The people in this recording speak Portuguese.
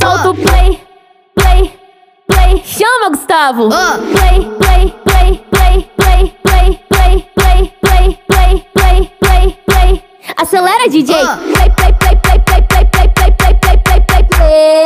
Solta o play, play, play. Chama, Gustavo. Play, play, play, play, play, play, play, play, play, play, play, play, play. Acelera, DJ. Play, play, play, play, play, play, play, play, play, play, play, play, play.